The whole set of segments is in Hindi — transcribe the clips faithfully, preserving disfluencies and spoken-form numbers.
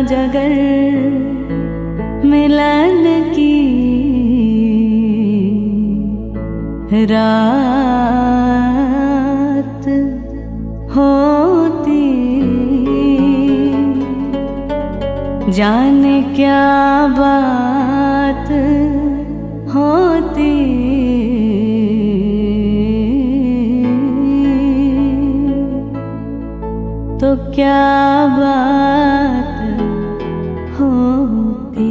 जगर मिलन की रात होती, जाने क्या बात होती, तो क्या बात होती।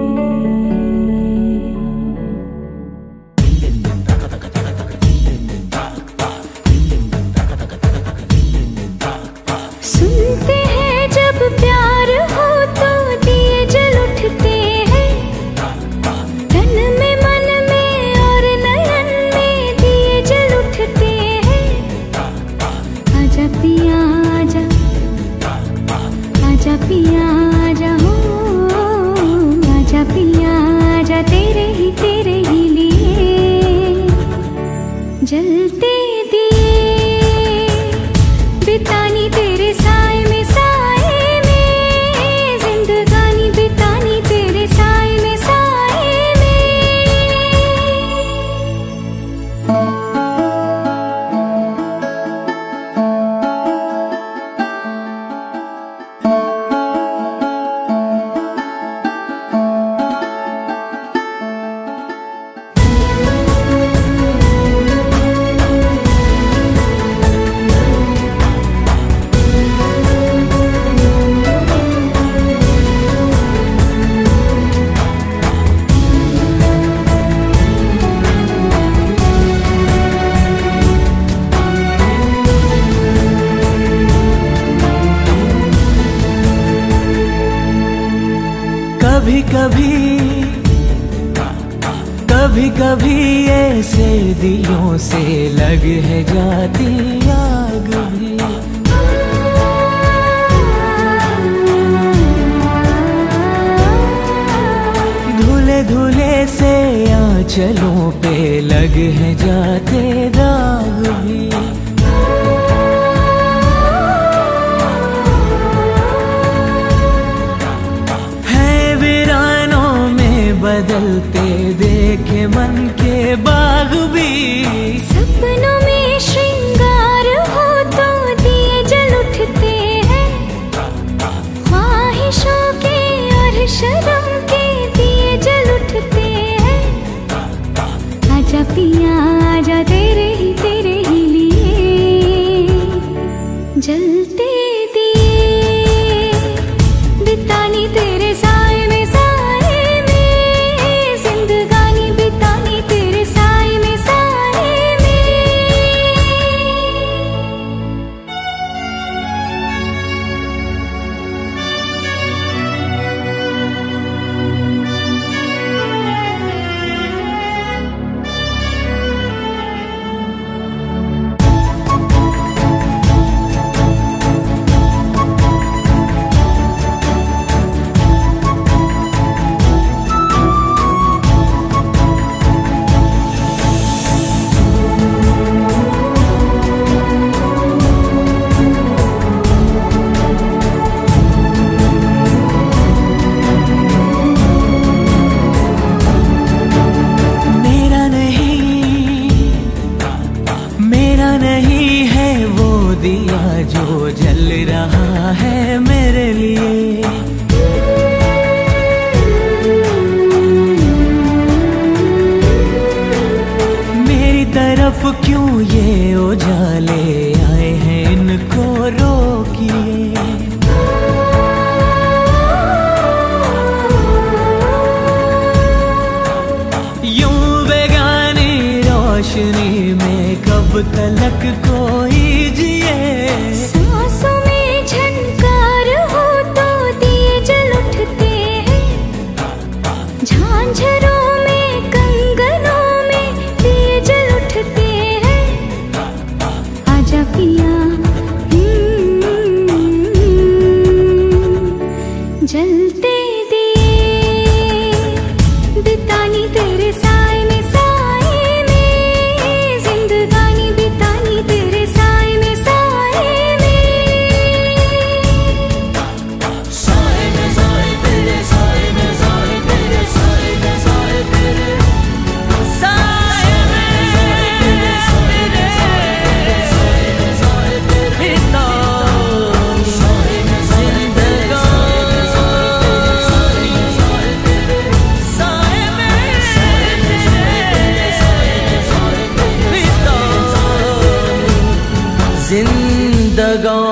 सुनते हैं जब प्यार हो तो दिए जल उठते हैं, तन में मन में और नयन में दिए जल उठते हैं। आजा पिया आजा, आजा पिया आजा हो, आजा पिया आजा, तेरे ही तेरे ही लिए जलते दिए बितानी तेरे साए में, साए में जिंदगानी बितानी तेरे साए में, साए में। कभी कभी कभी कभी ऐसे दिलों से लग है जाती आग भी, धुले धुले से आंचलों पे लग है जाते दाग भी। बदलते देखे मन के बाग भी, सपनों में श्रृंगार हो तो दिए जल उठते हैं, ख्वाहिशों के और शर्म के दिए जल उठते हैं। आजा पिया आजा, तेरे ही तेरे ही लिए जलते दिए बितानी तेरे साए में, दिया जो जल रहा है मेरे लिए, मेरी तरफ क्यों ये उजाले आए हैं, इनको रोकिए। यूं बेगानी रोशनी में कब तलक कोई जिए, सांसों में झनकार हो तो दिए जल उठते हैं, झांझरों में कंगनों में दिए जल उठते हैं। आजा पिया जलते दिए बितानी तेरे साए में, साए में जिंदगानी बितानी तेरे साए में, साए में, साए में, साए जिंदगां